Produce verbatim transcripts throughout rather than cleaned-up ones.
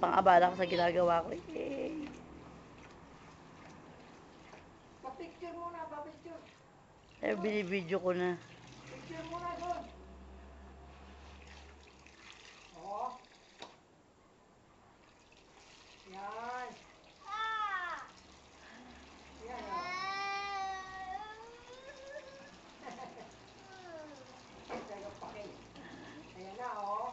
pang-abala ko sa ginagawa ko. Yay! Pa-picture muna, pa-picture. Eh, binibidyo ko na. Picture muna doon. Oo. Yan. Yan, oh. Tagapakin. Ayan na, oh.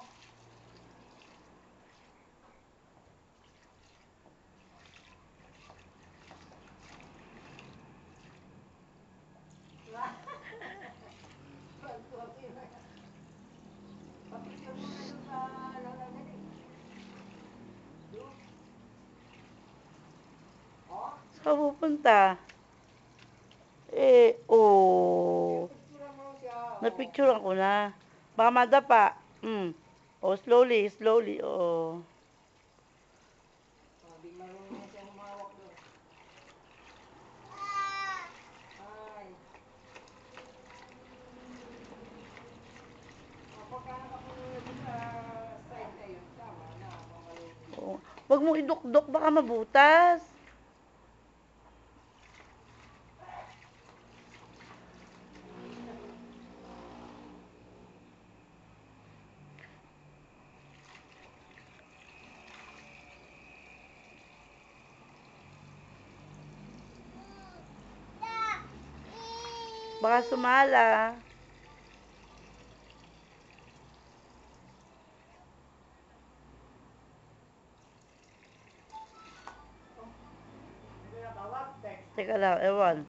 Pa-picture muna doon sa lalagyan eh. Doon. Oh. Saan pupunta? Eh, oh. Picture mo siya, oh. Napicturean ko na. Baka madapa. Hmm. Oh, slowly, slowly. Oh. Oh, di marunong na siya humawak doon. Ay. Oh, pagka nakapunod sa side na yun, tama na, mamalungin. Oh. Huwag mo idukdok, baka mabutas. Baka sumala. Hindi na tawag, text. Teka lang, ewan.